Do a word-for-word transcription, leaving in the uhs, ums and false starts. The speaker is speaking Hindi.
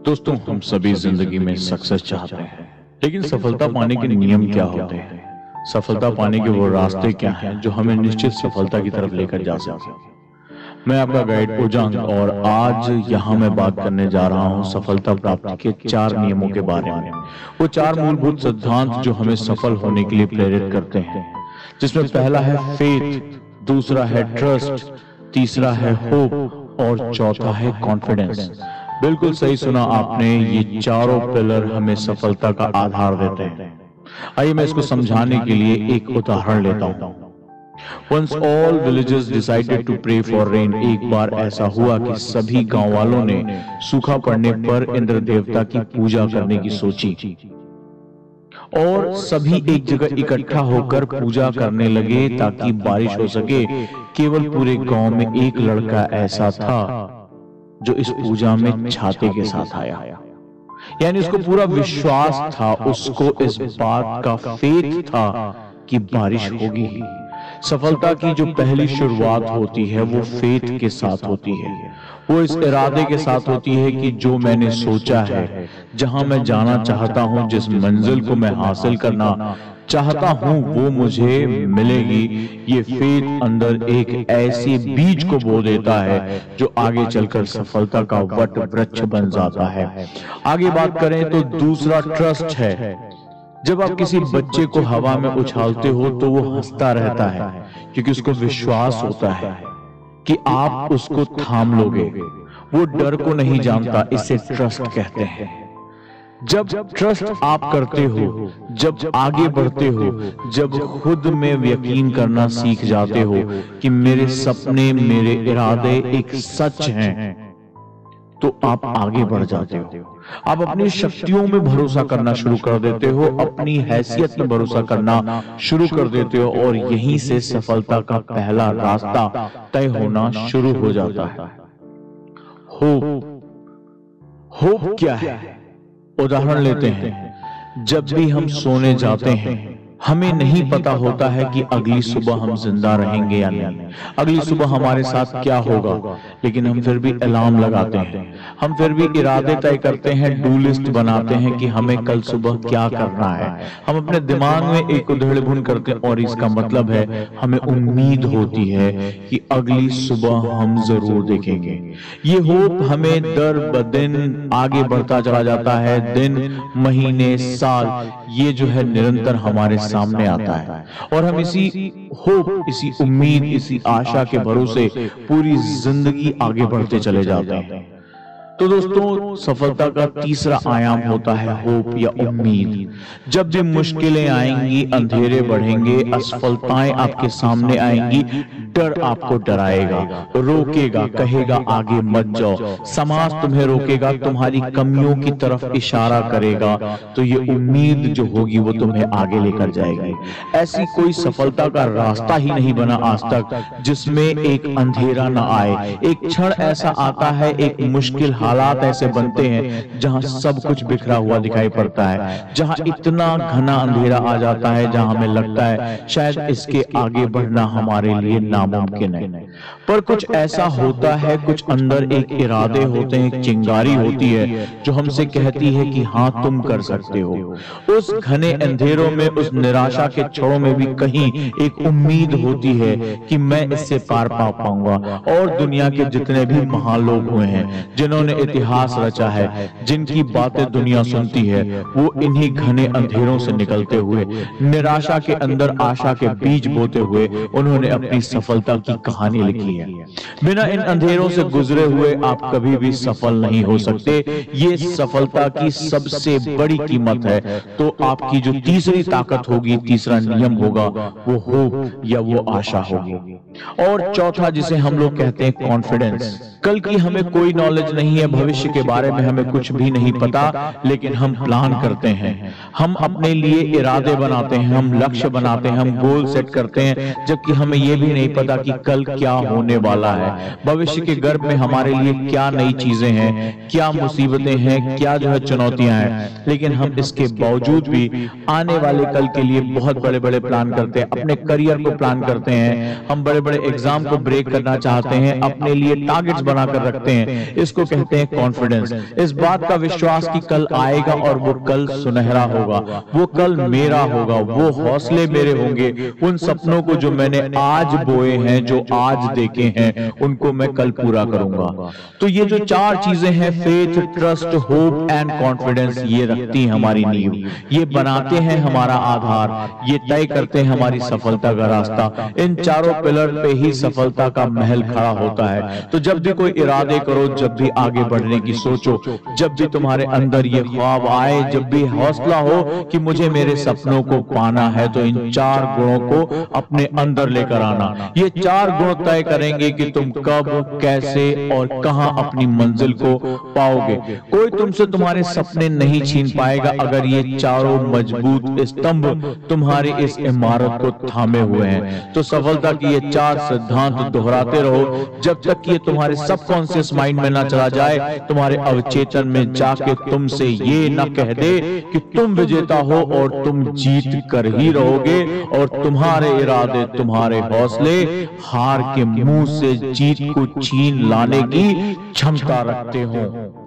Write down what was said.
दोस्तों, हम सभी जिंदगी में सक्सेस चाहते हैं, लेकिन सफलता पाने के नियम क्या होते हैं? सफलता पाने के वो रास्ते क्या हैं जो हमें निश्चित सफलता की तरफ लेकर जा सके? मैं आपका गाइड उजांग और आज यहाँ मैं बात करने जा रहा हूँ सफलता प्राप्ति के चार नियमों के बारे में। वो चार मूलभूत सिद्धांत जो हमें सफल होने के लिए प्रेरित करते हैं, जिसमें पहला है फेथ, दूसरा है ट्रस्ट, तीसरा है होप और चौथा है कॉन्फिडेंस। बिल्कुल सही सुना आपने, ये चारों पिलर हमें सफलता का आधार देते हैं। आइए मैं इसको समझाने के लिए एक उदाहरण लेता हूं। Once all villages decided to pray for rain। एक बार ऐसा हुआ कि सभी गांव वालों ने सूखा पड़ने पर इंद्र देवता की पूजा करने की सोची और सभी एक जगह इकट्ठा होकर पूजा करने लगे ताकि बारिश हो सके। केवल पूरे गांव में एक लड़का ऐसा था जो इस पूजा में छाते के साथ आया, यानी उसको पूरा विश्वास था, उसको इस बात का फेथ था कि बारिश होगी। सफलता की जो पहली शुरुआत होती है वो फेथ के साथ होती है। वो इस इरादे के साथ होती है कि जो मैंने सोचा है, जहां मैं जाना चाहता हूं, जिस मंजिल को मैं हासिल करना चाहता हूं, वो मुझे मिलेगी। ये फेथ अंदर एक ऐसी बीज को बो देता है जो आगे चलकर सफलता का वट वृक्ष बन जाता है। आगे बात करें तो दूसरा ट्रस्ट है। जब आप किसी बच्चे को हवा में उछालते हो तो वो हंसता रहता है क्योंकि उसको विश्वास होता है कि आप उसको थाम लोगे। वो डर को नहीं जानता, इसे ट्रस्ट कहते हैं। जब ट्रस्ट आप करते हो, जब आगे बढ़ते हो, जब खुद में यकीन करना सीख जाते हो कि मेरे सपने, मेरे इरादे एक सच हैं, तो आप आगे बढ़ जाते हो। आप अपनी शक्तियों में भरोसा करना शुरू कर देते हो, अपनी हैसियत में भरोसा करना शुरू कर देते हो और यहीं से सफलता का पहला रास्ता तय होना शुरू हो जाता है। होप। होप क्या है? उदाहरण लेते हैं। जब भी हम सोने जाते हैं, हमें नहीं पता होता है कि अगली सुबह हम जिंदा रहेंगे या नहीं, अगली सुबह हमारे साथ क्या होगा, लेकिन हम फिर भी अलार्म लगाते हैं, हम फिर भी इरादे तय करते हैं, डू लिस्ट बनाते हैं कि हमें कल सुबह क्या करना है। हम अपने दिमाग में एक उधेड़-बुन करते हैं और इसका मतलब है हमें उम्मीद होती है कि अगली सुबह हम जरूर देखेंगे। ये होप हमें दर बदिन आगे बढ़ता चला जाता है, दिन, महीने, साल, ये जो है निरंतर हमारे सामने आता है और हम इसी होप, इसी उम्मीद, इसी आशा के भरोसे पूरी जिंदगी आगे बढ़ते चले जाते हैं। तो दोस्तों, सफलता का तीसरा आयाम होता है होप या उम्मीद। जब भी मुश्किलें आएंगी, अंधेरे बढ़ेंगे, असफलताएं आपके सामने आएंगी, डर आपको डराएगा, रोकेगा, कहेगा आगे मत जाओ, समाज तुम्हें रोकेगा, तुम्हारी कमियों की तरफ इशारा करेगा, तो ये उम्मीद जो होगी वो तुम्हें आगे लेकर जाएगी। ऐसी कोई सफलता का रास्ता ही नहीं बना आज तक जिसमें एक अंधेरा ना आए। एक क्षण ऐसा आता है, एक मुश्किल हालात ऐसे बनते हैं जहां सब कुछ बिखरा हुआ दिखाई पड़ता है, जहां इतना घना अंधेरा आ जाता है, जहां हमें लगता है शायद इसके आगे बढ़ना हमारे लिए नामुमकिन है। पर कुछ ऐसा होता है, कुछ अंदर एक इरादे होते हैं, एक चिंगारी होती है जो हमसे कहती है कि हाँ तुम कर सकते हो। उस घने अंधेरों में, उस निराशा के क्षणों में भी कहीं एक उम्मीद होती है कि मैं इससे पार पा पाऊंगा। और दुनिया के जितने भी महान लोग हुए हैं, जिन्होंने इतिहास रचा है, जिनकी बातें दुनिया सुनती है, वो इन्हीं घने अंधेरों से निकलते हुए, निराशा के अंदर आशा के बीज बोते हुए उन्होंने अपनी सफलता की कहानी लिखी है। बिना इन अंधेरों से गुजरे हुए आप कभी भी सफल नहीं हो सकते। ये सफलता की सबसे बड़ी कीमत है। तो आपकी जो तीसरी ताकत होगी, तीसरा नियम होगा, वो होप या वो आशा होगी। और चौथा, जिसे हम लोग कहते हैं कॉन्फिडेंस। कल की हमें कोई नॉलेज नहीं है, भविष्य के बारे में हमें कुछ भी नहीं पता, लेकिन हम प्लान करते हैं, हम अपने लिए इरादे बनाते हैं, हम लक्ष्य बनाते हैं, हम गोल सेट करते हैं, जबकि हमें यह भी नहीं पता कि कल क्या होने वाला है, भविष्य के गर्भ में हमारे लिए क्या नई चीजें हैं, क्या मुसीबतें हैं, क्या जो है चुनौतियां हैं। लेकिन हम इसके बावजूद भी आने वाले कल के लिए बहुत बड़े बड़े प्लान करते हैं, अपने करियर को प्लान करते हैं, हम बड़े बड़े एग्जाम को ब्रेक करना चाहते हैं, अपने लिए टारगेट्स बनाकर रखते हैं। इसको कहते कहते हैं कॉन्फिडेंस, इस बात का विश्वास कि कल आएगा और वो कल सुनहरा होगा, वो कल मेरा होगा, वो हौसले मेरे होंगे, उन सपनों को जो मैंने आज बोए हैं, जो आज देखे हैं, उनको मैं कल पूरा करूंगा। तो ये जो चार चीजें हैं, faith, trust, hope and confidence, ये रखती हैं हमारी नींव, ये बनाते हैं हमारा आधार, ये तय करते हैं हमारी सफलता का रास्ता। इन चारों पिलर पे ही सफलता का महल खड़ा होता है। तो जब भी कोई इरादे करो, जब भी आगे बढ़ने की सोचो, जब भी तुम्हारे अंदर ये ख्वाब आए, जब भी हौसला हो कि मुझे मेरे सपनों को पाना है, तो इन चार गुणों को अपने अंदर लेकर आना। ये चार गुण तय करेंगे कि तुम कब, कैसे और कहां अपनी मंजिल को पाओगे। कोई तुमसे तुम्हारे सपने नहीं छीन पाएगा अगर ये चारों मजबूत स्तंभ तुम्हारी इस इमारत को थामे हुए हैं। तो सफलता की ये चार सिद्धांत दोहराते रहो जब तक कि ये तुम्हारे सबकॉन्शियस माइंड में ना चला जाए, तुम्हारे अवचेतन में जाके तुमसे ये ना कह दे कि तुम विजेता हो, और तुम जीत कर ही रहोगे, और तुम्हारे इरादे, तुम्हारे हौसले हार के मुंह से जीत को छीन लाने की क्षमता रखते हो।